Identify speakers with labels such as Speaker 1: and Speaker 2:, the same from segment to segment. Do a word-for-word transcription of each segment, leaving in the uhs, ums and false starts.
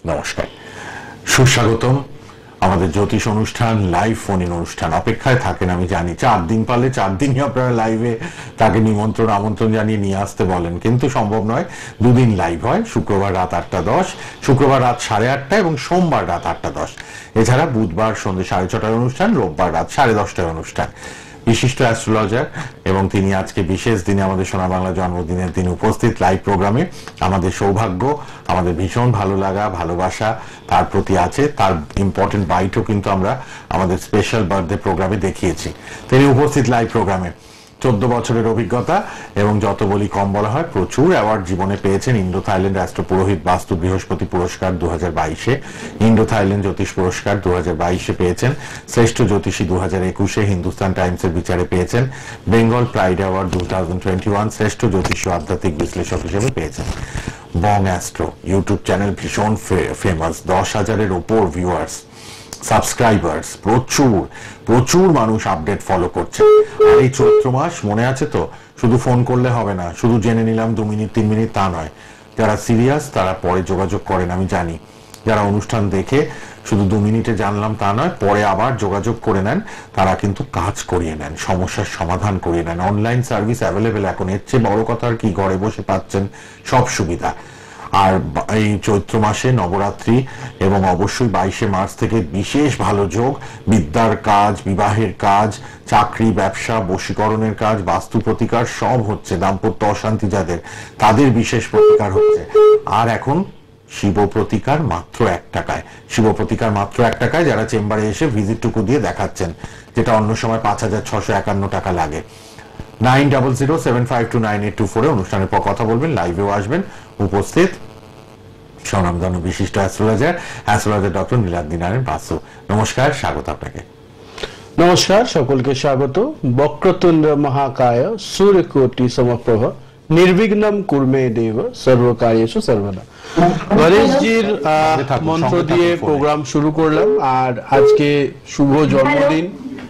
Speaker 1: নমস্কার, সুস্বাগতম আমাদের জ্যোতিষ অনুষ্ঠান, লাইভ ফোন ইন অনুষ্ঠান। অপেক্ষায় থাকেন আমি জানি, চার দিন পারলে চার দিনই আপনারা লাইভে তাকে নিমন্ত্রণ আমন্ত্রণ জানিয়ে নিয়ে আসতে বলেন, কিন্তু সম্ভব নয়। দুদিন লাইভ হয়, শুক্রবার রাত আটটা দশ, শুক্রবার রাত সাড়ে আটটা এবং সোমবার রাত আটটা দশ। এছাড়া বুধবার সন্ধ্যে সাড়ে ছটায় অনুষ্ঠান, রোববার রাত সাড়ে দশটায় অনুষ্ঠান। বিশিষ্ট অ্যাস্ট্রোলজার এবং তিনি আজকে বিশেষ দিনে আমাদের সোনা বাংলা জন্মদিনের দিন উপস্থিত লাইভ প্রোগ্রামে। আমাদের সৌভাগ্য, আমাদের ভীষণ ভালো লাগা, ভালোবাসা তার প্রতি আছে। তার ইম্পর্টেন্ট বাইটও কিন্তু আমরা আমাদের স্পেশাল বার্থডে প্রোগ্রামে দেখিয়েছি। তিনি উপস্থিত লাইভ প্রোগ্রামে। চোদ্দ বছরের অভিজ্ঞতা এবং যত বলি কম বলা হয়, প্রচুর অ্যাওয়ার্ড জীবনে পেয়েছেন। ইন্ডো থাইল্যান্ড রাষ্ট্র পুরোহিত বাস্তু বৃহস্পতি পুরস্কার দু হাজার বাইশে, ইন্ডো থাইল্যান্ড জ্যোতিষ পুরস্কার দু হাজার বাইশে পেয়েছেন, শ্রেষ্ঠ জ্যোতিষী দু হাজার একুশে হিন্দুস্তান টাইমসের বিচারে পেয়েছেন, Bengal pride award two thousand twenty one শ্রেষ্ঠ জ্যোতিষী আধ্যাত্মিক বিশ্লেষক হিসেবে পেয়েছেন। বং অ্যাস্ট্রো ইউটিউব চ্যানেল ভীষণ ফেমাস, দশ হাজারের ওপর ভিউয়ার্স, সাবস্ক্রাইবার্স, প্রচুর প্রচুর মানুষ আপডেট ফলো করছে। আর এই চৈত্র মাস মনে আছে তো, শুধু ফোন করলে হবে না, শুধু জেনে নিলাম দু মিনিট তিন মিনিট তা নয়। যারা সিরিয়াস তারা পরে যোগাযোগ করেন আমি জানি, যারা অনুষ্ঠান দেখে শুধু দু মিনিটে জানলাম তা নয়, পরে আবার যোগাযোগ করে নেন, তারা কিন্তু কাজ করিয়ে নেন, সমস্যার সমাধান করিয়ে নেন। অনলাইন সার্ভিস অ্যাভেলেবেল এখন, এর চেয়ে বড় কথা আর কি, ঘরে বসে পাচ্ছেন সব সুবিধা। আর এই চৈত্র মাসে নবরাত্রি এবং অবশ্যই বাইশে মার্চ থেকে বিশেষ ভালো যোগ, বিদ্যার কাজ, বিবাহের কাজ, চাকরি, ব্যবসা, বশীকরণের কাজ, বাস্তু প্রতিকার সব হচ্ছে। দাম্পত্য অশান্তি যাদের, তাদের বিশেষ প্রতিকার হচ্ছে। আর এখন শিব প্রতিকার মাত্র এক টাকায়, শিব প্রতিকার মাত্র এক টাকায় যারা চেম্বারে এসে ভিজিটটুকু দিয়ে দেখাচ্ছেন, যেটা অন্য সময় পাঁচ হাজার ছশো একান্ন টাকা লাগে। Nine double zero seven five two nine eight two ফোরে অনুষ্ঠানের পর কথা বলবেন, লাইভেও আসবেন। উপস্থিত স্বনামধন্য বিশিষ্ট astrologer astrologer doctor Niladri Narayan Basu. নমস্কার, স্বাগত আপনাকে।
Speaker 2: নমস্কার, সকলকে স্বাগত। বক্রতুণ্ড মহাকায় সূর্যকোটি সমপ্রভ নির্বিঘ্নম কুর্মে দেব সর্বকার্যেষু সর্বদা। গণেশজির মন্ত্র দিয়ে প্রোগ্রাম শুরু করলাম। আর আজকে শুভ জন্মদিন,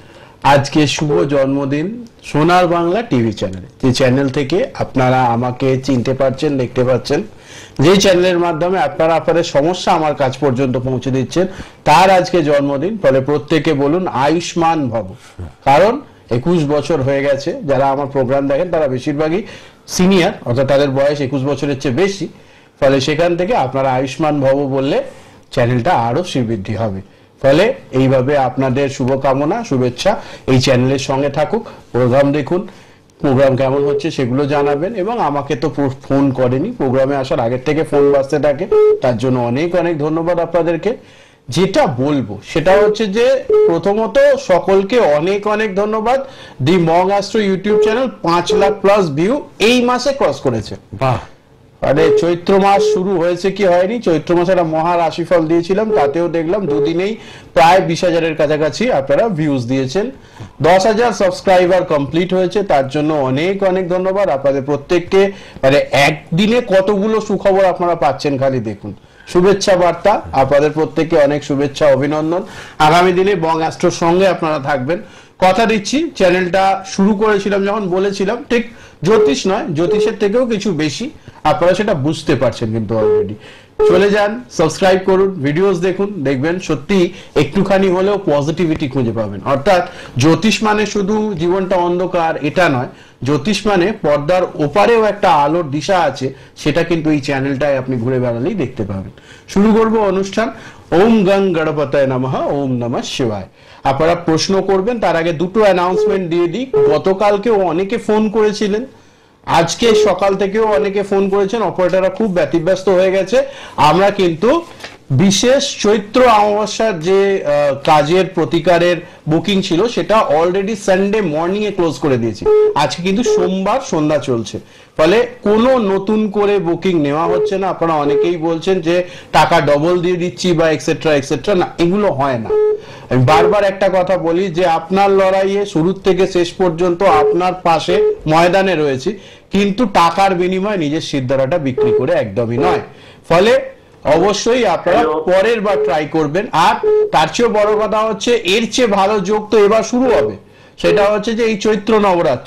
Speaker 2: আজকে শুভ জন্মদিন সোনার বাংলা টিভি চ্যানেলে, যে চ্যানেল থেকে আপনারা আমাকে চিনতে পারছেন, দেখতে পাচ্ছেন, যে চ্যানেলের মাধ্যমে আপনারা আপনাদের সমস্যা আমার কাছ পর্যন্ত পৌঁছে দিচ্ছেন, তার আজকে জন্মদিন। ফলে প্রত্যেকে বলুন আয়ুষ্মান ভব। কারণ একুশ বছর হয়ে গেছে, যারা আমার প্রোগ্রাম দেখেন তারা বেশিরভাগই সিনিয়র, অর্থাৎ তাদের বয়স একুশ বছরের চেয়ে বেশি। ফলে সেখান থেকে আপনারা আয়ুষ্মান ভব বললে চ্যানেলটা আরো শ্রীবৃদ্ধি হবে। ফলে এইভাবে আপনাদের শুভকামনা, শুভেচ্ছা। এই চ্যানেলের সঙ্গে থাকুক, প্রোগ্রাম দেখুন, প্রোগ্রাম কেমন হচ্ছে সেগুলো জানাবেন। এবং আমাকে তো ফোন করেনি, প্রোগ্রামে আসার আগের থেকে ফোন বাজতে থাকে, তার জন্য অনেক অনেক ধন্যবাদ আপনাদেরকে। যেটা বলবো সেটা হচ্ছে যে প্রথমত সকলকে অনেক অনেক ধন্যবাদ। The Bong astro YouTube channel পাঁচ লাখ প্লাস ভিউ এই মাসে ক্রস করেছে।
Speaker 1: বাহ!
Speaker 2: আরে চৈত্র মাস শুরু হয়েছে কি হয়নি, চৈত্র মাসে একটা মহা রাশিফল দিয়েছিলাম, তাতেও দেখলাম দুদিনেই প্রায় বিশ হাজারের কাছাকাছি আপনারা ভিউজ দিয়েছেন। দশ হাজার সাবস্ক্রাইবার কমপ্লিট হয়েছে, তার জন্য অনেক অনেক ধন্যবাদ আপনাদের প্রত্যেককে। মানে একদিনে কতগুলো সুখবর আপনারা পাচ্ছেন খালি দেখুন। শুভেচ্ছা বার্তা আপনাদের প্রত্যেককে অনেক শুভেচ্ছা, অভিনন্দন। আগামী দিনে বং অ্যাস্ট্রোর সঙ্গে আপনারা থাকবেন, কথা দিচ্ছি। চ্যানেলটা শুরু করেছিলাম যখন বলেছিলাম, ঠিক জ্যোতিষ নয়, জ্যোতিষের থেকেও কিছু বেশি, আপনারা সেটা বুঝতে পারছেন কিন্তু অলরেডি। চলে যান, সাবস্ক্রাইব করুন, ভিডিওস দেখুন, দেখবেন সত্যি একটুখানি হলেও পজিটিভিটি খুঁজে পাবেন। অর্থাৎ জ্যোতিষ মানে শুধু জীবনটা অন্ধকার এটা নয়, জ্যোতিষ মানে পর্দার ওপারেও একটা আলোর দিশা আছে, সেটা কিন্তু এই চ্যানেলটায় আপনি ঘুরে বেড়ালেই দেখতে পাবেন। শুরু করব অনুষ্ঠান। ওম গং গণপতায় নমঃ, ওম নমঃ শিবায়। আপনারা প্রশ্ন করবেন, তার আগে দুটো অ্যানাউন্সমেন্ট দিয়ে দিই। গতকালকেও অনেকে ফোন করেছিলেন, আজকে সকাল থেকেও অনেকে ফোন করেছেন, অপারেটররা খুব ব্যতিব্যস্ত হয়ে গেছে। আমরা কিন্তু বিশেষ চৈত্র অমাবস্যার যে কাজের প্রতিকারের বুকিং ছিল সেটা অলরেডি সানডে মর্নিং এ ক্লোজ করে দিয়েছি। আজকে কিন্তু সোমবার সন্ধ্যা চলছে, ফলে কোনো নতুন করে বুকিং নেওয়া হচ্ছে না। আপনারা অনেকেই বলছেন যে টাকা ডবল দিয়ে দিচ্ছি বা এক্সেট্রা এক্সেট্রা, না, এগুলো হয় না। আমি বারবার একটা কথা বলি যে আপনার লড়াইয়ে শুরু থেকে শেষ পর্যন্ত আপনার পাশে ময়দানে রয়েছি, কিন্তু টাকার বিনিময়ে নিজের সিদ্ধারাটা বিক্রি করে একদমই নয়। ফলে অবশ্যই আপনারা পরের বার ট্রাই করবেন। আর তার চেয়েও বড় কথা হচ্ছে, এর চেয়ে ভালো যোগ তো এবার শুরু হবে, সেটা হচ্ছে যে এই চৈত্র নবরাত্রি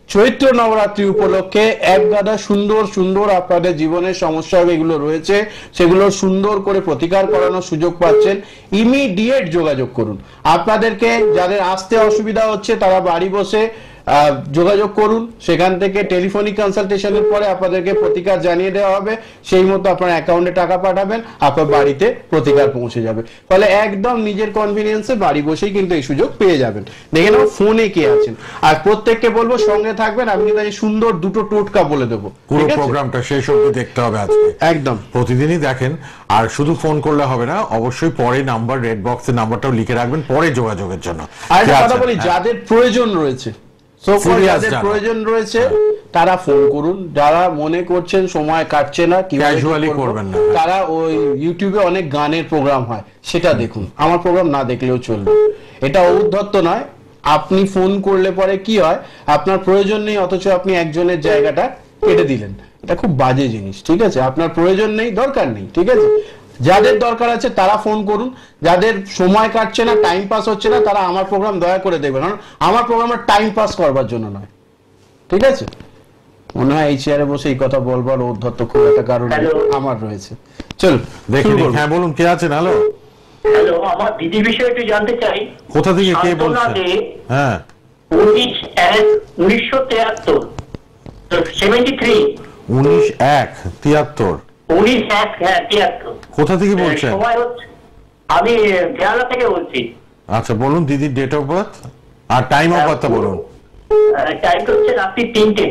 Speaker 2: চৈত্র নবরাত্রি উপলক্ষে এক গাদা সুন্দর সুন্দর আপনাদের জীবনের সমস্যা এগুলো রয়েছে, সেগুলো সুন্দর করে প্রতিকার করানোর সুযোগ পাচ্ছেন। ইমিডিয়েট যোগাযোগ করুন। আপনাদেরকে যাদের আসতে অসুবিধা হচ্ছে তারা বাড়ি বসে যোগাযোগ করুন, সেখান থেকে টেলিফোনিক কনসালটেশনের পরে আপনাদেরকে প্রতিকার জানিয়ে দেওয়া হবে, সেই মতো আপনার অ্যাকাউন্টে টাকা পাঠাবেন, আপনার বাড়িতে প্রতিকার পৌঁছে যাবে। ফলে একদম নিজের কনভিনিয়েন্সে বাড়ি বসেই কিন্তু এই সুযোগ পেয়ে যাবেন। দেখে নাও ফোনে কে আছেন। আর প্রত্যেককে বলবো সঙ্গে থাকবেন, আমি কিন্তু সুন্দর দুটো টোটকা বলে দেবো।
Speaker 1: পুরো প্রোগ্রামটা শেষ অবধি দেখতে হবে আজকে,
Speaker 2: একদম
Speaker 1: প্রতিদিনই দেখেন। আর শুধু ফোন করলে হবে না, অবশ্যই পরে নাম্বার, রেড বক্সের নাম্বারটাও লিখে রাখবেন পরে যোগাযোগের জন্য।
Speaker 2: আর একটা কথা বলি, যাদের প্রয়োজন রয়েছে যাদের প্রয়োজন রয়েছে তারা ফোন করুন। যারা মনে করছেন সময় কাটছে না,
Speaker 1: ক্যাজুয়ালি করবেন না,
Speaker 2: তারা ওই ইউটিউবে অনেক গানের প্রোগ্রাম হয় সেটা দেখুন, আমার প্রোগ্রাম না দেখলেও চলবে। এটা ঔদ্ধত্য নয়। আপনি ফোন করলে পরে কি হয়, আপনার প্রয়োজন নেই অথচ আপনি একজনের জায়গাটা কেটে দিলেন, এটা খুব বাজে জিনিস। ঠিক আছে, আপনার প্রয়োজন নেই, দরকার নেই। ঠিক আছে, যাদের দরকার আছে তারা ফোন করুন। যাদের সময় কাটছে না, টাইম পাস হচ্ছে না, তারা আমার প্রোগ্রাম দয়া করে দেখবেন, কারণ আমার প্রোগ্রাম টাইম পাস করবার জন্য নয়। ঠিক আছে, মনে হয় এই চেয়ারে বসে এই কথা বলবার ঔদ্ধত্য খুব একটা কারণ আমার রয়েছে। চল দেখি।
Speaker 1: হ্যাঁ বলুন, কে আছেন? হ্যালো
Speaker 3: হ্যালো, আমার দিদি বিষয়ে একটু জানতে চাই।
Speaker 1: কোথা থেকে কে বলছেন? হ্যাঁ,
Speaker 3: উনিশ এক উনিশশো তিয়াত্তর সেভেন্টি থ্রি
Speaker 1: উনিশ এক তিয়াত্তর
Speaker 3: উনিশ এক হ্যাঁ তিয়াত্তর।
Speaker 1: কোথা থেকে বলছেন?
Speaker 3: সময় হচ্ছে, আমি কেরালা থেকে বলছি।
Speaker 1: আচ্ছা বলুন দিদির ডেট অফ বার্থ আর টাইম অফ বার্থ বলুন।
Speaker 3: টাইম হচ্ছে রাত্রি তিনটে।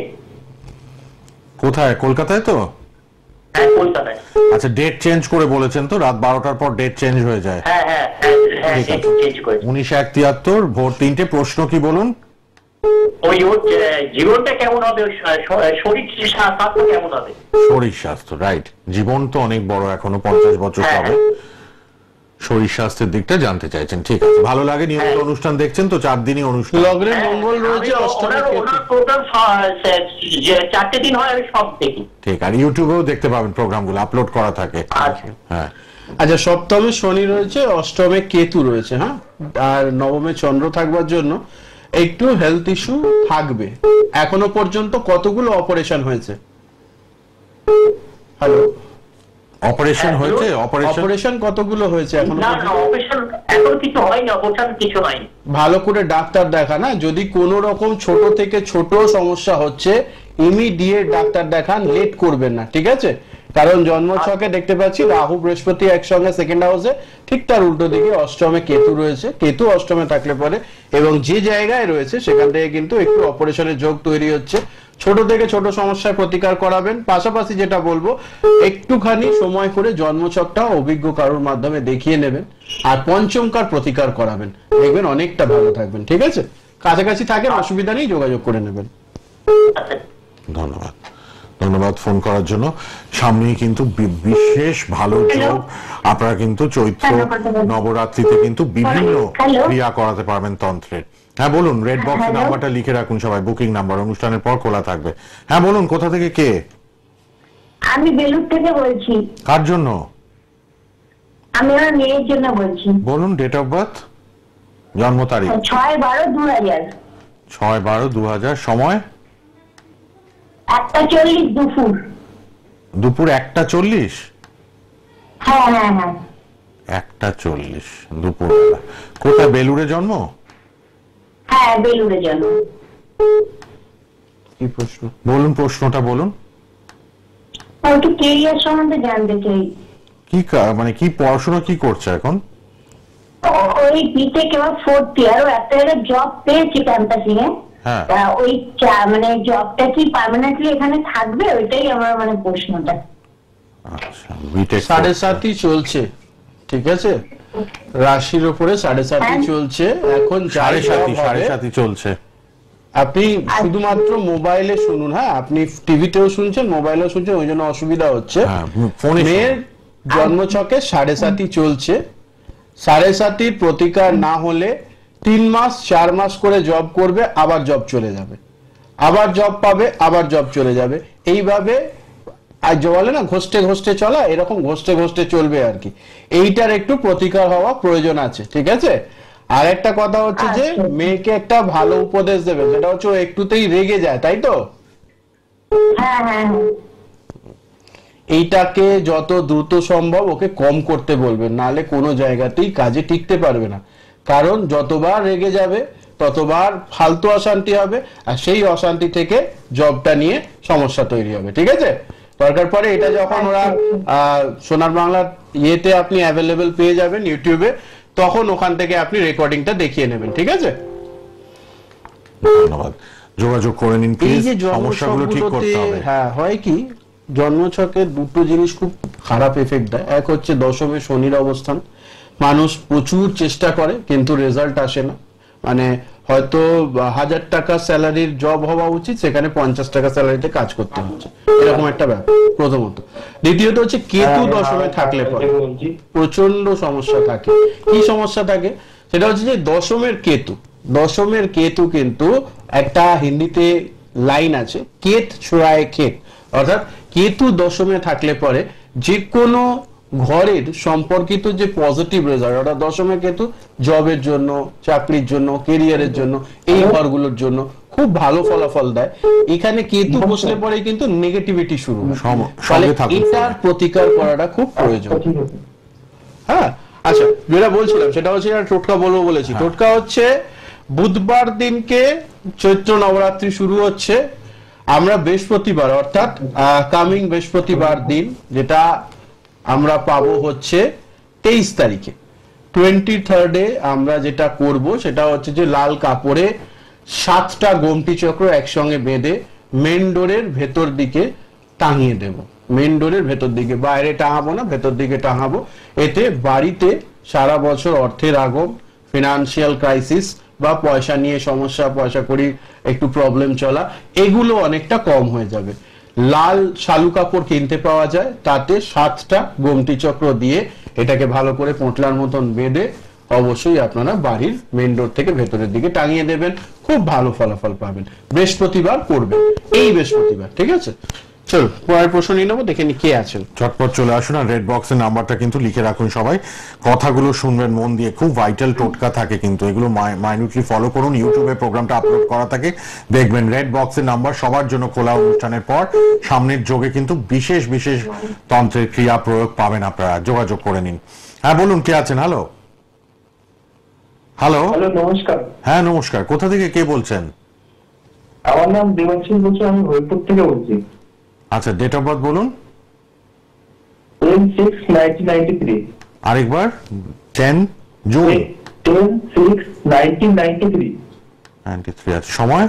Speaker 1: কোথায়? কলকাতায় তো?
Speaker 3: হ্যাঁ কলকাতায়।
Speaker 1: আচ্ছা ডেট চেঞ্জ করে বলেছেন তো, রাত বারোটার পর ডেট চেঞ্জ হয়ে যায়।
Speaker 3: হ্যাঁ হ্যাঁ হ্যাঁ চেঞ্জ করে।
Speaker 1: উনিশ এক তিয়াত্তর ভোর তিনটে। প্রশ্ন কি বলুন?
Speaker 3: ওই ওর জীবনটা কেমন হবে, শরীর স্বাস্থ্য কেমন হবে?
Speaker 1: শরীর স্বাস্থ্য, রাইট। জীবন তো অনেক বড়, এখনো পঞ্চাশ বছর হবে। শরীর স্বাস্থ্যের দিকটা জানতে চাইছেন, ঠিক আছে। ভালো লাগে, নিয়মিত অনুষ্ঠান দেখছেন তো, চার দিনই অনুষ্ঠান।
Speaker 2: লগ্নে মঙ্গল রয়েছে, অষ্টমে
Speaker 3: প্রোগ্রাম চারটে দিন হয়, আমি সব দেখি।
Speaker 1: ঠিক, আর ইউটিউবেও দেখতে পাবেন, প্রোগ্রামগুলো আপলোড করা থাকে। হ্যাঁ
Speaker 2: আচ্ছা, সপ্তমে শনি রয়েছে, অষ্টমে কেতু রয়েছে, হ্যাঁ, আর নবমে চন্দ্র থাকবার জন্য একটু হেলথ ইস্যু থাকবে। এখনো পর্যন্ত কতগুলো অপারেশন হয়েছে? হ্যালো,
Speaker 1: অপারেশন হয়েছে? অপারেশন
Speaker 2: অপারেশন কতগুলো হয়েছে এখনো?
Speaker 3: না না, অপারেশন এখন কিছু হয়নি, অপারেশন কিছু হয়নি।
Speaker 2: ভালো করে ডাক্তার দেখা না, যদি কোনো রকম ছোট থেকে ছোট সমস্যা হচ্ছে ইমিডিয়েট ডাক্তার দেখান, লেট করবেন না। ঠিক আছে, কারণ জন্মছকে দেখতে পাচ্ছি রাহু বৃহস্পতি একসঙ্গে সেকেন্ড হাউসে, ঠিক তার উল্টো দিকে অষ্টমে কেতু রয়েছে। কেতু অষ্টমে থাকলে পরে এবং যে জায়গায় রয়েছে সেখান থেকে কিন্তু একটু অপারেশনের যোগ তৈরি হচ্ছে। ছোট থেকে ছোট সমস্যার প্রতিকার করাবেন। পাশাপাশি যেটা বলবো, একটুখানি সময় করে জন্মছকটা অভিজ্ঞ কারোর মাধ্যমে দেখিয়ে নেবেন আর পঞ্চমকার প্রতিকার করাবেন, দেখবেন অনেকটা ভালো থাকবেন। ঠিক আছে, কাছাকাছি থাকেন, অসুবিধা নেই, যোগাযোগ করে নেবেন।
Speaker 1: ধন্যবাদ, ধন্যবাদ ফোন করার জন্য। সামনেই কিন্তু বিশেষ ভালো যোগ, আপনারা কিন্তু চৈত্র নবরাত্রিতে কিন্তু বিভিন্ন ক্রিয়া করাতে পারবেন তন্ত্রের। হ্যাঁ বলুন, রেড বক্সের নাম্বারটা লিখে রাখুন সবাই, বুকিং নাম্বার, অনুষ্ঠানের পর খোলা থাকবে। হ্যাঁ বলুন, কোথা থেকে কে?
Speaker 4: আমি বেলুর থেকে বলছি।
Speaker 1: কার জন্য?
Speaker 4: আমি আমার মেয়ের জন্য বলছি।
Speaker 1: বলুন ডেট অফ বার্থ, জন্ম তারিখ।
Speaker 4: ছয় বারো দু হাজার
Speaker 1: ছয় বারো দু হাজার সময়?
Speaker 4: একটা চল্লিশ দুপুর।
Speaker 1: দুপুর একটা চল্লিশ?
Speaker 4: হ্যাঁ হ্যাঁ হ্যাঁ
Speaker 1: একটা চল্লিশ দুপুর বেলা। কোথায়? বেলুড়ে জন্ম?
Speaker 4: হ্যাঁ বেলুড়ে জন্ম।
Speaker 2: কি প্রশ্ন
Speaker 1: বলুন, প্রশ্নটা বলুন।
Speaker 4: একটু কেরিয়ার সম্বন্ধে জানতে চাই।
Speaker 1: কি মানে কি পড়াশোনা কি করছে এখন?
Speaker 4: ওই বিটেক এবার ফোর্থ ইয়ার, ও একটা জব পেয়েছি ক্যাম্পাসিং এ।
Speaker 1: হ্যাঁ,
Speaker 4: ওই মানে জবটা কি পার্মানেন্টলি এখানে থাকবে, ওইটাই আমার মানে প্রশ্নটা।
Speaker 1: আচ্ছা, বিটেক
Speaker 2: সাড়ে সাতই চলছে, ঠিক আছে, রাশির উপরে সাড়ে সাতই চলছে এখন।
Speaker 1: সাড়ে সাতই সাড়ে সাতই চলছে।
Speaker 2: আপনি শুধুমাত্র মোবাইলে শুনুন, হ্যাঁ, আপনি টিভিতেও শুনছেন, মোবাইলেও শুনছেন, ওই জন্য অসুবিধা হচ্ছে। মেয়ের জন্মছকে সাড়ে সাতই চলছে। সাড়ে সাতির প্রতিকার না হলে তিন মাস চার মাস করে জব করবে, আবার জব চলে যাবে, আবার জব পাবে, আবার জব চলে যাবে, এইভাবে। আর বলে না ঘষ্টে ঘষ্টে চলা, এরকম ঘষ্টে ঘষ্টে চলবে আর কি। এইটার একটু প্রতিকার হওয়া প্রয়োজন আছে, ঠিক আছে। আর একটা কথা হচ্ছে যে মেয়েকে একটা ভালো উপদেশ দেবে, যেটা হচ্ছে ও একটুতেই রেগে যায়, তাই তো?
Speaker 4: হ্যাঁ হ্যাঁ হ্যাঁ।
Speaker 2: এইটাকে যত দ্রুত সম্ভব ওকে কম করতে বলবেন, নাহলে কোনো জায়গাতেই কাজে টিকতে পারবে না। কারণ যতবার রেগে যাবে ততবার ফালতু অশান্তি হবে, আর সেই অশান্তি থেকে জবটা নিয়ে সমস্যা তৈরি হবে। ঠিক আছে? দরকার পড়ে এটা যখন ওরা সোনার বাংলা ইয়েতে আপনি অ্যাভেলেবেল পেয়ে যাবেন ইউটিউবে, তখন ওখান থেকে আপনি রেকর্ডিংটা দেখিয়ে নেবেন। ঠিক আছে?
Speaker 1: ধন্যবাদ, যোগাযোগ করে নিন
Speaker 2: এই
Speaker 1: প্লিজ,
Speaker 2: যে
Speaker 1: সমস্যাগুলো ঠিক করতে হবে।
Speaker 2: হ্যাঁ, হয় কি জন্মছকে দুটো জিনিস খুব খারাপ এফেক্ট দেয়। এক হচ্ছে দশমে শনির অবস্থান, মানুষ প্রচুর চেষ্টা করে কিন্তু রেজাল্ট আসে না। মানে হয়তো হাজার টাকা স্যালারির জব হওয়া উচিত, সেখানে পঞ্চাশ টাকা স্যালারিতে কাজ করতে হচ্ছে, এরকম একটা ব্যাপার প্রথমত। দ্বিতীয়ত হচ্ছে কেতু দশমে থাকলে পরে প্রচন্ড সমস্যা থাকে। কি সমস্যা থাকে? সেটা হচ্ছে যে দশমের কেতু, দশমের কেতু কিন্তু একটা হিন্দিতে লাইন আছে, কেত ছোড়ায় ক্ষেত, অর্থাৎ কেতু দশমে থাকলে পরে যে কোনো ঘরের সম্পর্কিত যে পজিটিভ রেজাল্ট, অর্থাৎ দশমে কেতু জবের জন্য, চাকরির জন্য, কেরিয়ারের জন্য, এই ঘরগুলোর জন্য খুব ভালো ফলাফল দেয়। এখানে কেতু বসলে পরে কিন্তু নেগেটিভিটি শুরু হয়, ফলে এটার প্রতিকার করাটা খুব প্রয়োজন। হ্যাঁ, আচ্ছা, যেটা বলছিলাম সেটা হচ্ছে টোটকা বলবো বলেছি। টোটকা হচ্ছে বুধবার দিনকে চৈত্র নবরাত্রি শুরু হচ্ছে, আমরা বৃহস্পতিবার অর্থাৎ কামিং বৃহস্পতিবার দিন, যেটা আমরা পাবো হচ্ছে তেইশ তারিখে, টোয়েন্টি থার্ডে আমরা যেটা করব সেটা হচ্ছে যে লাল কাপড়ে সাতটা গোমটি চক্র একসঙ্গে বেঁধে মেন ডোরের ভেতর দিকে টাঙিয়ে দেব। মেন ডোরের ভেতর দিকে, বাইরে টাঙাবো না, ভেতর দিকে টাঙাবো। এতে বাড়িতে সারা বছর অর্থের আগম, ফিনান্সিয়াল ক্রাইসিস বা পয়সা নিয়ে সমস্যা, পয়সা করি একটু প্রবলেম চলা, এগুলো অনেকটা কম হয়ে যাবে। লাল শালু কাপড় কিনতে পাওয়া যায়, তাতে সাতটা গোমটি চক্র দিয়ে এটাকে ভালো করে পোঁটলার মতন বেঁধে অবশ্যই আপনারা বাড়ির মেন ডোর থেকে ভেতরের দিকে টাঙিয়ে দেবেন, খুব ভালো ফলাফল পাবেন। বৃহস্পতিবার করবেন, এই বৃহস্পতিবার। ঠিক আছে? চলো পরের প্রশ্ন নিয়ে নেবো, দেখে নি কে আছেন।
Speaker 1: চটপট চলে আসুন, আর রেড বক্সের নাম্বারটা কিন্তু লিখে রাখুন সবাই, কথাগুলো শুনবেন মন দিয়ে, খুব ভাইটাল টোটকা থাকে কিন্তু এগুলো মাইনিউটলি ফলো করুন। ইউটিউবে প্রোগ্রামটা আপলোড করা থাকে, দেখবেন রেড বক্সের নাম্বার সবার জন্য খোলা। অনুষ্ঠানের পর সামনের যোগে কিন্তু বিশেষ বিশেষ তন্ত্রের ক্রিয়া প্রয়োগ পাবেন, আপনারা যোগাযোগ করে নিন। হ্যাঁ বলুন, কে আছেন? হ্যালো হ্যালো
Speaker 5: হ্যালো, নমস্কার।
Speaker 1: হ্যাঁ নমস্কার, কোথা থেকে কে বলছেন?
Speaker 5: আমার নাম দেবাংশু বলছি, আমি হরিপুর থেকে বলছি।
Speaker 1: আচ্ছা, ডেট অফ বার্থ বলুন।
Speaker 5: Ten six nineteen ninety three.
Speaker 1: আরেকবার, ten June
Speaker 5: ten six nineteen ninety three.
Speaker 1: Ninety three. আচ্ছা, সময়?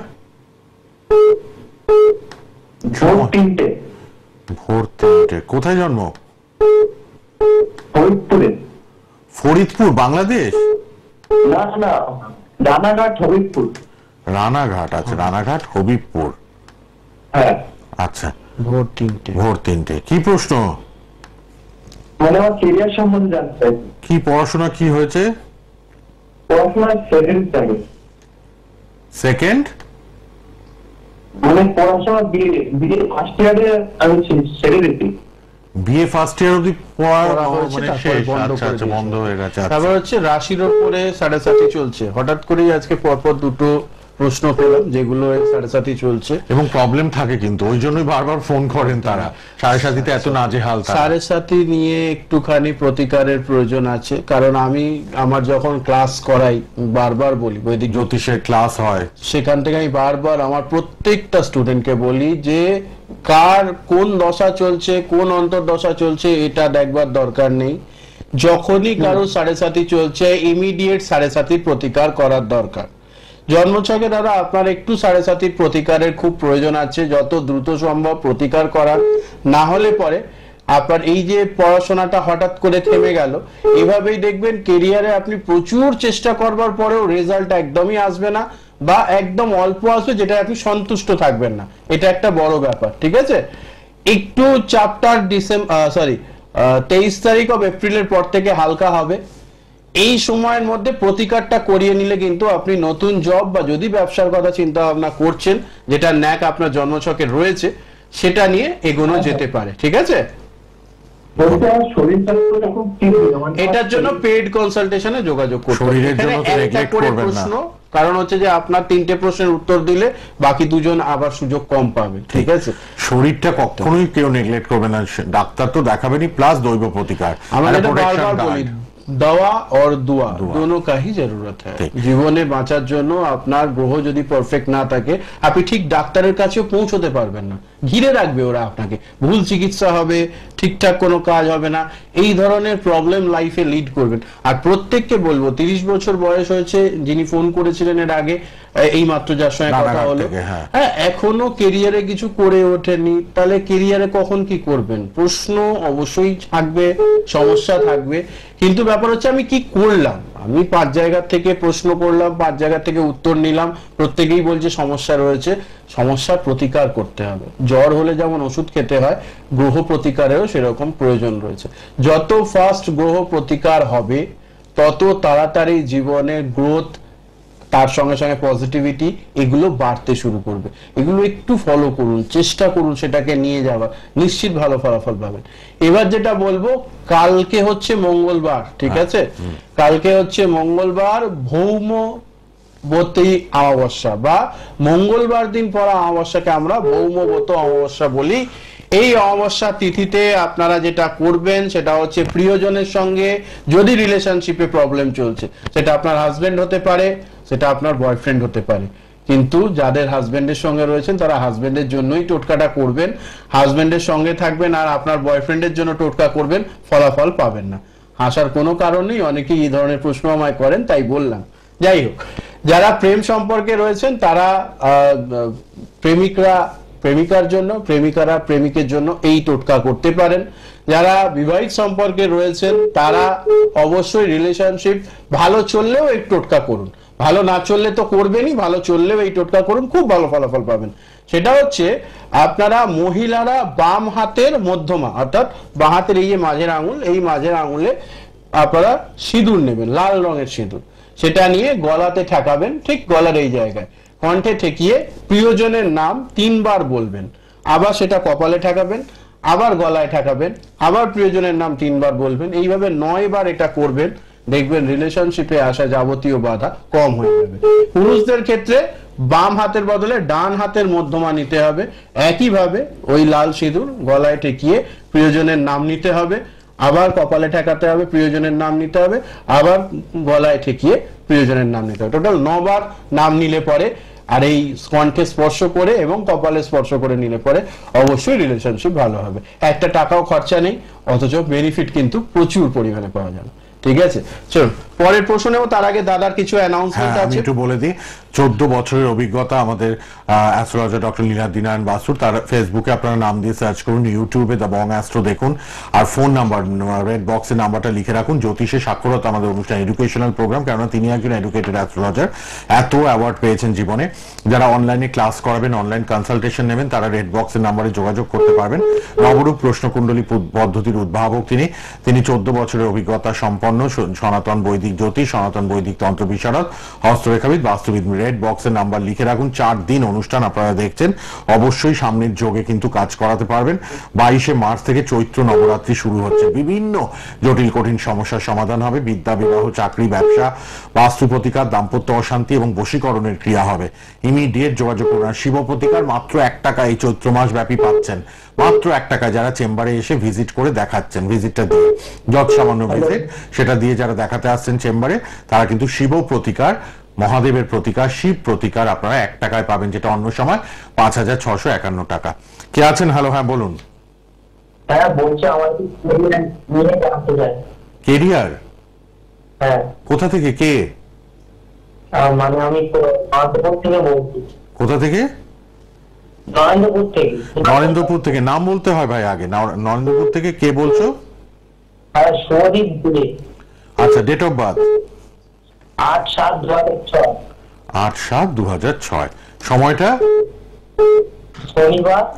Speaker 5: ভোর তিনটে।
Speaker 1: ভোর তিনটে। কোথায় জন্ম?
Speaker 5: ফরিদপুরে।
Speaker 1: ফরিদপুর, বাংলাদেশ?
Speaker 5: না না, রানাঘাট, হবিবপুর।
Speaker 1: রানাঘাট। আচ্ছা, রানাঘাট হবিবপুর।
Speaker 5: হ্যাঁ।
Speaker 1: আচ্ছা,
Speaker 2: ভোর তিনটে।
Speaker 1: ভোর তিনটে। কি প্রশ্ন?
Speaker 5: মানে আমার কেরিয়ার সম্বন্ধে জানতে চাই।
Speaker 1: কি পড়াশোনা কি হয়েছে?
Speaker 5: পড়াশোনা সেকেন্ড টাইম।
Speaker 1: সেকেন্ড?
Speaker 5: মানে পড়াশোনা বিয়ে বিয়ে ফার্স্ট ইয়ারে আমি ছেড়ে দিচ্ছি।
Speaker 1: বিএ ফার্স্ট ইয়ার অবধি পড়া
Speaker 2: হয়েছে,
Speaker 1: মানে
Speaker 2: তারপরে
Speaker 1: শেষ?
Speaker 2: বন্ধ
Speaker 1: আচ্ছা
Speaker 2: করে
Speaker 1: আচ্ছা, বন্ধ হয়ে গেছে। আচ্ছা।
Speaker 2: তারপর হচ্ছে রাশির উপরে সাড়ে সাথী চলছে, হঠাৎ করেই আজকে পরপর দুটো প্রশ্ন পেলাম যেগুলো সাড়ে সাথী চলছে,
Speaker 1: এবং প্রবলেম থাকে কিন্তু ওই জন্যই বারবার ফোন করেন তারা, সাড়ে সাথীতে এত নাজেহাল।
Speaker 2: সাড়ে সাথী নিয়ে একটুখানি প্রতিকারের প্রয়োজন আছে, কারণ আমি আমার যখন ক্লাস করাই বারবার বলি, বৈদিক
Speaker 1: জ্যোতিষের ক্লাস হয়,
Speaker 2: সেখান থেকে আমি বারবার আমার প্রত্যেকটা স্টুডেন্টকে বলি যে কার কোন দশা চলছে, কোন অন্তর্দশা চলছে এটা দেখবার দরকার নেই। যখনই কারো সাড়ে সাথী চলছে ইমিডিয়েট সাড়ে সাথীর প্রতিকার করার দরকার। জন্মছকে দাদা আপনার একটু সাড়ে সাথীর প্রতিকারের খুব প্রয়োজন আছে, যত দ্রুত সম্ভব প্রতিকার করার, না হলে পরে আপনার এই যে পড়াশোনাটা হঠাৎ করে থেমে গেল, এভাবেই দেখবেন কেরিয়ারে আপনি প্রচুর চেষ্টা করবার পরেও রেজাল্ট একদমই আসবে না, বা একদম অল্প আসবে, যেটা আপনি সন্তুষ্ট থাকবেন না। এটা একটা বড় ব্যাপার। ঠিক আছে? একটু চাপটার ডিসেম্বর সরি তেইশ তারিখ অফ এপ্রিলের পর থেকে হালকা হবে। এই সময়ের মধ্যে প্রতিকারটা করিয়ে নিলে কিন্তু আপনি নতুন জব বা যদি ব্যবসার কথা চিন্তা ভাবনা করছেন, যেটা ন্যাক আপনার জন্মছকে রয়েছে, সেটা নিয়ে এগোনো যেতে পারে। ঠিক আছে?
Speaker 5: বলতে আমার শরীর স্বাস্থ্য খুব ঠিক মানে
Speaker 2: এটার জন্য পেইড কনসালটেশনে যোগাযোগ করতে হবে।
Speaker 1: শরীরের
Speaker 2: এখানে
Speaker 1: জন্য তো
Speaker 2: একটা
Speaker 1: neglect
Speaker 2: করে
Speaker 1: করবেন না।
Speaker 2: প্রশ্ন, কারণ হচ্ছে যে আপনার তিনটে প্রশ্নের উত্তর দিলে বাকি দুজন আবার সুযোগ কম পাবে, ঠিক আছে?
Speaker 1: শরীরটা কখনোই কেউ নেগলেক্ট করবে না, ডাক্তার তো দেখাবেনই, প্লাস দৈব প্রতিকার।
Speaker 2: আমরা
Speaker 1: একটা
Speaker 2: যেটা
Speaker 1: protection
Speaker 2: বারবার বলি,
Speaker 1: guard।
Speaker 2: दवा और दुआ
Speaker 1: दुआ।
Speaker 2: दोनों का ही जरूरत है।
Speaker 1: ঠিক।
Speaker 2: জীবনে বাঁচার জন্য আপনার গ্রহ যদি পারফেক্ট না থাকে আপনি ঠিক ডাক্তারের কাছেও পৌঁছতে পারবেন না, ঘিরে রাখবে ওরা আপনাকে, ভুল চিকিৎসা হবে, ঠিকঠাক কোনো কাজ হবে না, এই ধরনের প্রবলেম লাইফে লিড করবেন। আর প্রত্যেককে বলবো, তিরিশ বছর বয়স হয়েছে যিনি ফোন করেছিলেন এর আগে, এই মাত্র যার সঙ্গে কথা
Speaker 1: রানাঘাট
Speaker 2: হলো,
Speaker 1: থেকে, হ্যাঁ।
Speaker 2: হ্যাঁ এখনো কেরিয়ারে কিছু করে ওঠেনি, তাহলে কেরিয়ারে কখন কি করবেন? প্রশ্ন অবশ্যই থাকবে, সমস্যা থাকবে, কিন্তু ব্যাপার হচ্ছে আমি কি করলাম। আমি পাঁচ জায়গা থেকে প্রশ্ন করলাম, পাঁচ জায়গা থেকে উত্তর নিলাম, প্রত্যেকেই বলছে সমস্যা রয়েছে, সমস্যার প্রতিকার করতে হবে। জ্বর হলে যেমন ওষুধ খেতে হয়, গ্রহ প্রতিকারেও সেরকম প্রয়োজন রয়েছে। যত ফাস্ট গ্রহ প্রতিকার হবে তত তাড়াতাড়ি জীবনের গ্রোথ, তার সঙ্গে সঙ্গে পজিটিভিটি, এগুলো বাড়তে শুরু করবে। এগুলো একটু ফলো করুন, চেষ্টা করুন সেটাকে নিয়ে যাওয়া, নিশ্চিত ভালো ফলাফল পাবেন। এবার যেটা বলবো, কালকে হচ্ছে মঙ্গলবার, ঠিক আছে? কালকে হচ্ছে মঙ্গলবার, ভৌমবতী অমাবস্যা বা মঙ্গলবার দিন পড়া অমাবস্যাকে আমরা ভৌমবত অমাবস্যা বলি। এই অমাবস্যা তিথিতে আপনারা যেটা করবেন সেটা হচ্ছে প্রিয়জনের সঙ্গে যদি রিলেশনশিপে প্রবলেম চলছে, সেটা আপনার হাজবেন্ড হতে পারে, সেটা আপনার বয়ফ্রেন্ড হতে পারে, কিন্তু যাদের হাজবেন্ডের সঙ্গে রয়েছেন তারা হাজবেন্ডের জন্যই টোটকাটা করবেন, হাজবেন্ডের সঙ্গে থাকবেন আর আপনার বয়ফ্রেন্ডের জন্য টোটকা করবেন, ফলাফল পাবেন না। হাসার কোনো কারণ নেই, অনেকেই এই ধরনের প্রশ্ন আমায় করেন তাই বললাম। যাই হোক, যারা প্রেম সম্পর্কে রয়েছেন তারা প্রেমিকরা প্রেমিকার জন্য, প্রেমিকারা প্রেমিকের জন্য এই টোটকা করতে পারেন। যারা বিবাহিত সম্পর্কে রয়েছেন তারা অবশ্যই রিলেশনশিপ ভালো চললেও এই টোটকা করুন, ভালো না চললে তো করবেনই, ভালো চললেও এই টোটকা করুন, খুব ভালো ফলাফল পাবেন। সেটা হচ্ছে আপনারা মহিলারা বাম হাতের মধ্যমা, অর্থাৎ বাঁ হাতের এই যে মাঝের আঙুল, এই মাঝের আঙুলে আপনারা সিঁদুর নেবেন, লাল রঙের সিঁদুর, সেটা নিয়ে গলাতে ঠেকাবেন, ঠিক গলার এই জায়গায় কণ্ঠে ঠেকিয়ে প্রিয়জনের নাম তিনবার বলবেন, আবার সেটা কপালে ঠেকাবেন, আবার গলায় ঠেকাবেন, আবার প্রিয়জনের নাম তিনবার বলবেন, এইভাবে নয় বার এটা করবেন, দেখবেন রিলেশনশিপে আসা যাবতীয় বাধা কম হয়ে যাবে। পুরুষদের ক্ষেত্রে বাম হাতের বদলে ডান হাতের মধ্যমা নিতে হবে, একইভাবে ওই লাল সিঁদুর গলায় ঠেকিয়ে প্রিয়জনের নাম নিতে হবে, আবার কপালে ঠেকাতে হবে, প্রিয়জনের নাম নিতে হবে, আবার গলায় ঠেকিয়ে প্রিয়জনের নাম নিতে হবে। টোটাল নবার নাম নিলে পরে, আর এই কণ্ঠে স্পর্শ করে এবং কপালে স্পর্শ করে নিলে পরে অবশ্যই রিলেশনশিপ ভালো হবে। একটা টাকাও খরচা নেই, অথচ বেনিফিট কিন্তু প্রচুর পরিমাণে পাওয়া যাবে। ঠিক আছে, চলুন পরের প্রশ্ন নেব, তার আগে দাদার কিছু অ্যানাউন্সমেন্ট
Speaker 1: হ্যাঁ, আমি
Speaker 2: আছে।
Speaker 1: একটু বলে দিই, চোদ্দ বছরের অভিজ্ঞতা আমাদের অ্যাস্ট্রোলজার ডক্টর লীলাদ্রি নারায়ণ বাসুর, তার ফেসবুকে আপনারা নাম দিয়ে সার্চ করুন, ইউটিউবে দ্য বং অ্যাস্ট্রো দেখুন, আর ফোন নাম্বার রেড বক্সের নাম্বারটা লিখে রাখুন। জ্যোতিষে সাক্ষরতা আমাদের অনুষ্ঠান, এডুকেশনাল প্রোগ্রাম, কেননা তিনি একজন এডুকেটেড অ্যাস্ট্রোলজার, এত অ্যাওয়ার্ড পেয়েছেন জীবনে। যারা অনলাইনে ক্লাস করাবেন, অনলাইন কনসালটেশন নেবেন, তারা রেড বক্সের নাম্বারে যোগাযোগ করতে পারবেন। নবরূপ প্রশ্নকুণ্ডলী পদ্ধতির উদ্ভাবক তিনি তিনি চোদ্দ বছরের অভিজ্ঞতা সম্পন্ন, সনাতন বৈদিক জ্যোতিষ, সনাতন বৈদিক তন্ত্র বিশারদ, হস্তরেখাবিদ, বাস্তুবিদ। রেড বক্সের নাম্বার লিখে রাখুন। চার দিন অনুষ্ঠান আপনারা দেখছেন, অবশ্যই সামনের যোগে কিন্তু কাজ করাতে পারবেন। বাইশে মার্চ থেকে চৈত্র নবরাত্রি শুরু হচ্ছে, বিভিন্ন জটিল কঠিন সমস্যার সমাধান হবে, বিদ্যা, বিবাহ, চাকরি, ব্যবসা, বাস্তু প্রতিকার, দাম্পত্য অশান্তি এবং বশীকরণের ক্রিয়া হবে। ইমিডিয়েট যোগাযোগ করুন। শিব প্রতিকার মাত্র এক টাকা এই চৈত্র মাস ব্যাপী পাচ্ছেন, মাত্র এক টাকা, যারা চেম্বারে এসে ভিজিট করে দেখাচ্ছেন, ভিজিটটা দিয়ে যত সামান্য ভিজিট সেটা দিয়ে যারা দেখাতে আসছেন চেম্বারে, তারা কিন্তু শিব প্রতিকার, মহাদেবের প্রতিকার, শিব প্রতিকার আপনারা এক টাকায় পাবেন, যেটা অন্য সময় পাঁচ হাজার ছশো একান্ন টাকা। কে আছেন? হ্যালো, হ্যাঁ বলুন।
Speaker 5: হ্যাঁ বলছি, আমার নিয়ে জানতে চাই।
Speaker 1: কেরিয়ার?
Speaker 5: হ্যাঁ।
Speaker 1: কোথা থেকে? কে?
Speaker 5: মানে আমি নরেন্দ্রপুর থেকে বলছি।
Speaker 1: কোথা থেকে?
Speaker 5: নরেন্দ্রপুর থেকে।
Speaker 1: নরেন্দ্রপুর থেকে। নাম বলতে হয় ভাই আগে। নরেন্দ্রপুর থেকে কে বলছো?
Speaker 5: হ্যাঁ, সৌদীপ দে।
Speaker 1: আচ্ছা, ডেট অফ বার্থ?
Speaker 5: আট সাত দু হাজার ছয়।
Speaker 1: আট সাত দু হাজার ছয়। সময়টা?
Speaker 5: শনিবার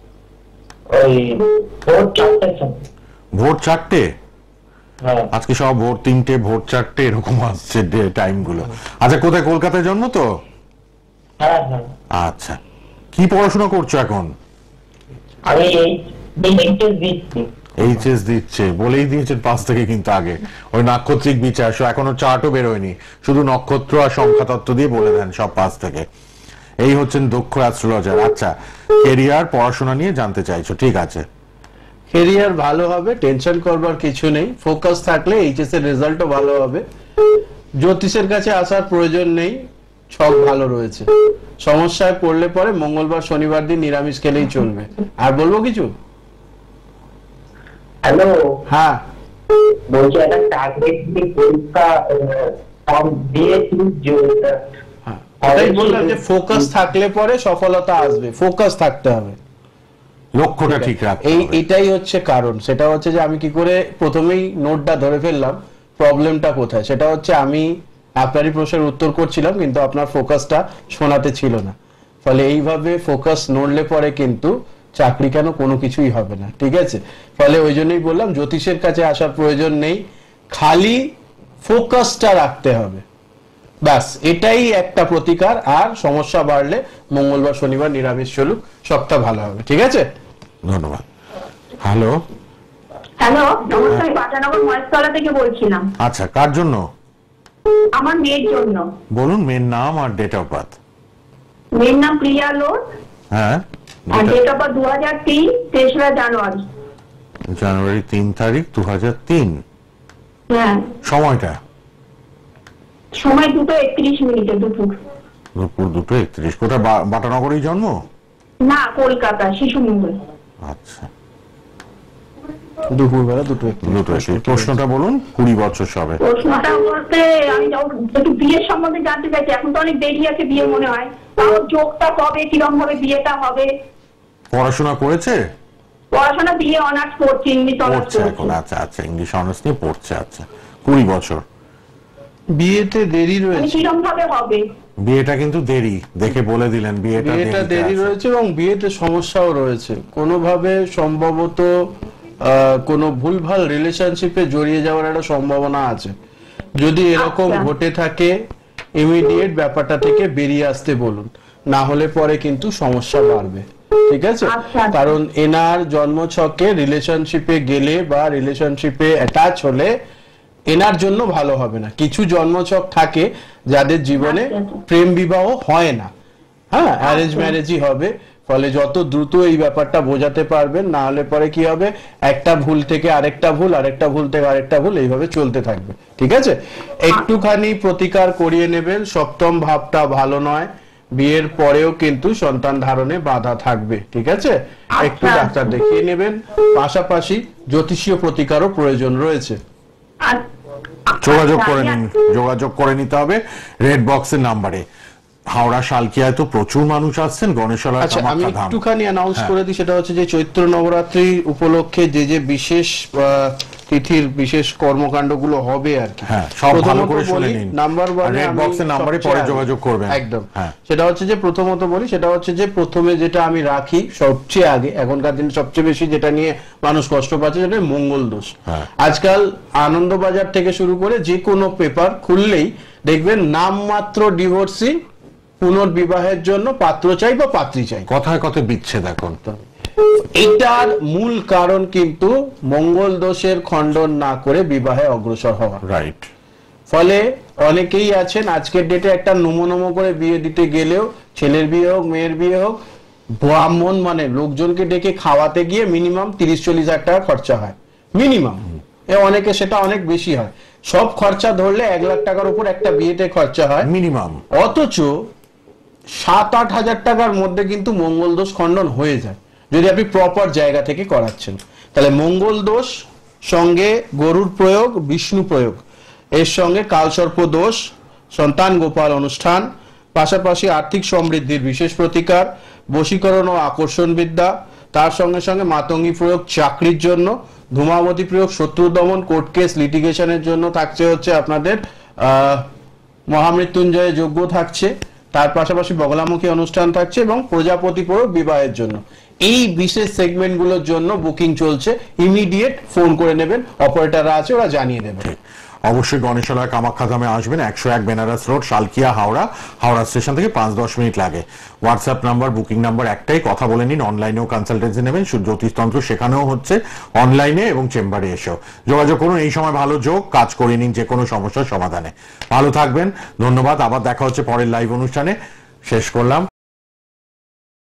Speaker 5: ওই ভোর চারটের সময়।
Speaker 1: ভোর চারটে?
Speaker 5: হ্যাঁ।
Speaker 1: আজকে সব ভোর তিনটে, ভোর চারটে এরকম আসছে টাইম গুলো। আচ্ছা, কোথায়? কলকাতায় জন্ম তো?
Speaker 5: হ্যাঁ হ্যাঁ।
Speaker 1: আচ্ছা, কি পড়াশোনা করছো এখন?
Speaker 5: আমি এই এইচএস দিচ্ছি।
Speaker 1: এইচএস দিচ্ছে বলেই দিয়েছেন পাঁচ থেকে, কিন্তু আগে ওই নাক্ষত্রিক বিচার এখনো চার্টও বেরোয়নি, শুধু নক্ষত্র আর সংখ্যাতত্ত্ব দিয়ে বলে দেন সব পাঁচ থেকে। এই হচ্ছেন দক্ষ অ্যাস্ট্রোলজার। আচ্ছা, কেরিয়ার পড়াশোনা নিয়ে জানতে চাইছো, ঠিক আছে।
Speaker 2: কেরিয়ার ভালো হবে, টেনশন করবার কিছু নেই, ফোকাস থাকলে এইচএস এর রেজাল্টও ভালো হবে। জ্যোতিষের কাছে আসার প্রয়োজন নেই, ছক ভালো রয়েছে। সমস্যায় পড়লে পরে মঙ্গলবার শনিবার দিন নিরামিষ খেলেই চলবে। আর বলবো কিছু?
Speaker 5: হ্যালো,
Speaker 2: হ্যাঁ
Speaker 5: বলছি একটা টার্গেট পরীক্ষা ফর্ম দিয়েছি,
Speaker 2: হ্যাঁ ওটাই বললাম যে ফোকাস থাকলে পরে সফলতা আসবে, ফোকাস থাকতে হবে,
Speaker 1: লক্ষ্যটা ঠিক রাখতে
Speaker 2: এই
Speaker 1: হবে।
Speaker 2: এটাই হচ্ছে কারণ। সেটা হচ্ছে যে আমি কি করে প্রথমেই নোটটা ধরে ফেললাম প্রবলেমটা কোথায়, সেটা হচ্ছে আমি আপনারই প্রশ্নের উত্তর করছিলাম কিন্তু আপনার ফোকাসটা শোনাতে ছিল না। ফলে এইভাবে ফোকাস নড়লে পরে কিন্তু চাকরি কেন কোনো কিছুই হবে না, ঠিক আছে। ফলে ওই জন্যই বললাম জ্যোতিষের কাছে আসার প্রয়োজন নেই, খালি ফোকাসটা রাখতে হবে, ব্যাস এটাই একটা প্রতিকার। আর সমস্যা বাড়লে মঙ্গলবার শনিবার নিরামিষ চলুক, সবটা ভালো হবে, ঠিক আছে।
Speaker 1: ধন্যবাদ। হ্যালো,
Speaker 4: হ্যালো, নমস্কার, আমি বাটানগর মহেশতলা থেকে বলছিলাম।
Speaker 1: আচ্ছা, কার জন্য?
Speaker 4: আমার মেয়ের জন্য।
Speaker 1: বলুন মেয়ের নাম আর ডেট অফ বার্থ।
Speaker 4: মেয়ের নাম প্রিয়া লোর,
Speaker 1: হ্যাঁ,
Speaker 4: আর ডেট অফ বার্থ দু হাজার তিন তেসরা জানুয়ারি।
Speaker 1: জানুয়ারি তিন তারিখ দু হাজার তিন।
Speaker 4: হ্যাঁ,
Speaker 1: সময়টা?
Speaker 4: সময় দুটো একত্রিশ মিনিটে, দুপুর।
Speaker 1: দুপুর দুটো একত্রিশ। কোথায়? বাটানগরেই জন্ম?
Speaker 4: না, কলকাতা, শিশু মঙ্গল।
Speaker 1: আচ্ছা,
Speaker 2: দুপুরবেলা দুটো
Speaker 1: দুটো একত্রিশ। প্রশ্নটা বলুন। কুড়ি বছর সবে।
Speaker 4: প্রশ্নটা বলতে আমি একটু বিয়ের সম্বন্ধে জানতে চাইছি। এখন তো অনেক দেরি আছে বিয়ে মনে হয়, তাও যোগটা কবে, কিরকম ভাবে বিয়েটা হবে?
Speaker 1: পড়াশোনা করেছে?
Speaker 4: পড়াশোনা বিয়ে অনার্স পড়ছে, ইংলিশ অনার্স
Speaker 1: পড়ছে এখন।
Speaker 4: পড়ছে।
Speaker 1: আচ্ছা আচ্ছা, ইংলিশ অনার্স নিয়ে পড়ছে। আচ্ছা, কুড়ি বছর।
Speaker 2: বিয়েতে দেরি
Speaker 4: মানে
Speaker 2: রয়েছে,
Speaker 4: কিরকম ভাবে হবে?
Speaker 1: বিয়েটা কিন্তু দেরি, দেখে বলে দিলেন বিয়েটা
Speaker 2: বিয়েটা
Speaker 1: দেরিতে
Speaker 2: দেরি
Speaker 1: আছে।
Speaker 2: রয়েছে এবং বিয়েতে সমস্যাও রয়েছে। কোনোভাবে সম্ভবত আহ, কোনো ভুলভাল রিলেশনশিপে জড়িয়ে যাওয়ার একটা সম্ভাবনা আছে। যদি এরকম
Speaker 4: আচ্ছা।
Speaker 2: ঘটে থাকে ইমিডিয়েট ব্যাপারটা থেকে বেরিয়ে আসতে বলুন, না হলে পরে কিন্তু সমস্যা বাড়বে, ঠিক আছে।
Speaker 4: আচ্ছা।
Speaker 2: কারণ এনার জন্মছকে রিলেশনশিপে গেলে বা রিলেশনশিপে অ্যাটাচ হলে এনার জন্য ভালো হবে না। কিছু জন্মছক থাকে যাদের জীবনে
Speaker 4: আচ্ছা।
Speaker 2: প্রেম বিবাহ হয় না, হ্যাঁ অ্যারেঞ্জ ম্যারেজই হবে। ফলে যত দ্রুত এই ব্যাপারটা বোঝাতে পারবেন, না হলে পরে কি হবে, একটা ভুল থেকে আরেকটা ভুল, আরেকটা ভুল থেকে আরেকটা ভুল, এইভাবে চলতে থাকবে, ঠিক আছে। একটুখানি প্রতিকার করিয়ে নেবেন। সপ্তম ভাবটা ভালো নয়, বিয়ের পরেও কিন্তু সন্তান ধারণে বাধা থাকবে, ঠিক আছে। একটু
Speaker 4: আচ্ছা।
Speaker 2: ডাক্তার দেখিয়ে নেবেন, পাশাপাশি জ্যোতিষীয় প্রতিকারও প্রয়োজন রয়েছে।
Speaker 1: যোগাযোগ করে নিন, যোগাযোগ করে নিতে হবে রেড বক্সের নাম্বারে। হাওড়া শালকিয়ায় তো প্রচুর মানুষ আসছেন গণেশতলা
Speaker 2: আচ্ছা, আমি
Speaker 1: কামাখ্যা ধাম।
Speaker 2: একটুখানি অ্যানাউন্স
Speaker 1: হ্যাঁ।
Speaker 2: করে দিই, সেটা হচ্ছে যে চৈত্র নবরাত্রি উপলক্ষে যে যে বিশেষ আহ, তিথির বিশেষ কর্মকাণ্ডগুলো হবে আর কি।
Speaker 1: হ্যাঁ, সব ভালো করে শুনে নিন।
Speaker 2: নাম্বার ওয়ান,
Speaker 1: রেড বক্সের নাম্বারে পরে যোগাযোগ করবেন।
Speaker 2: একদম।
Speaker 1: হ্যাঁ।
Speaker 2: সেটা হচ্ছে যে প্রথমত বলি, সেটা হচ্ছে যে প্রথমে যেটা আমি রাখি সবচেয়ে আগে, এখনকার দিনে সবচেয়ে বেশি যেটা নিয়ে মানুষ কষ্ট পাচ্ছে সেটা মঙ্গল দোষ।
Speaker 1: হ্যাঁ।
Speaker 2: আজকাল আনন্দবাজার থেকে শুরু করে যে কোনো পেপার খুললেই দেখবেন নামমাত্র ডিভোর্সি, পুনর্বিবাহের জন্য পাত্র চাই বা পাত্রী চাই,
Speaker 1: কথায় কথায় বিচ্ছেদ এখন।
Speaker 2: এটার মূল কারণ কিন্তু মঙ্গল দোষের খণ্ডন না করে বিবাহে অগ্রসর হওয়া।
Speaker 1: রাইট।
Speaker 2: ফলে অনেকেই আছেন আজকের ডেটে একটা নমো নমো করে বিয়ে দিতে গেলেও, ছেলের বিয়ে হোক মেয়ের বিয়ে হোক, ব্রাহ্মণ মানে লোকজনকে ডেকে খাওয়াতে গিয়ে মিনিমাম তিরিশ চল্লিশ হাজার টাকা খরচা হয়, মিনিমাম। এ অনেকে সেটা অনেক বেশি হয়। সব খরচা ধরলে এক লাখ টাকার উপর একটা বিয়েতে খরচা হয়
Speaker 1: মিনিমাম।
Speaker 2: অথচ সাত আট হাজার টাকার মধ্যে কিন্তু মঙ্গল দোষ খণ্ডন হয়ে যায় যদি আপনি প্রপার জায়গা থেকে করাচ্ছেন। তাহলে মঙ্গল দোষ সঙ্গে গরুর প্রয়োগ, বিষ্ণু প্রয়োগ, এর সঙ্গে কালসর্প দোষ, সন্তান গোপাল অনুষ্ঠান, পাশাপাশি আর্থিক সমৃদ্ধির বিশেষ প্রতিকার, বশীকরণ ও আকর্ষণ বিদ্যা, তার সঙ্গে সঙ্গে মাতঙ্গী প্রয়োগ চাকরির জন্য, ধূমাবতী প্রয়োগ শত্রু দমন, কোর্ট কেস লিটিগেশনের জন্য থাকছে হচ্ছে আপনাদের আহ মহামৃত্যুঞ্জয় যজ্ঞ থাকছে, তার পাশাপাশি বগলামুখী অনুষ্ঠান থাকছে এবং প্রজাপতি প্রয়োগ বিবাহের জন্য। এই বিশেষ সেগমেন্টগুলোর জন্য বুকিং চলছে, ইমিডিয়েট ফোন করে নেবেন, অপারেটররা আছে, ওরা জানিয়ে দেবে।
Speaker 1: অবশ্যই গণেশালয় কামাখ্যা ধামে আসবেন, একশো এক বেনারস রোড, শালকিয়া, হাওড়া। হাওড়া স্টেশন থেকে পাঁচ দশ মিনিট লাগে। হোয়াটসঅ্যাপ নাম্বার, বুকিং নাম্বার একটাই, কথা বলে নিন। অনলাইনেও কনসালটেন্সি নেবেন, জ্যোতিষতন্ত্র শেখানোও হচ্ছে অনলাইনে এবং চেম্বারে এসেও। যোগাযোগ করুন, এই সময় ভালো যোগ, কাজ করে নিন যে কোনো সমস্যার সমাধানে। ভালো থাকবেন, ধন্যবাদ। আবার দেখা হচ্ছে পরের লাইভ অনুষ্ঠানে। শেষ করলাম।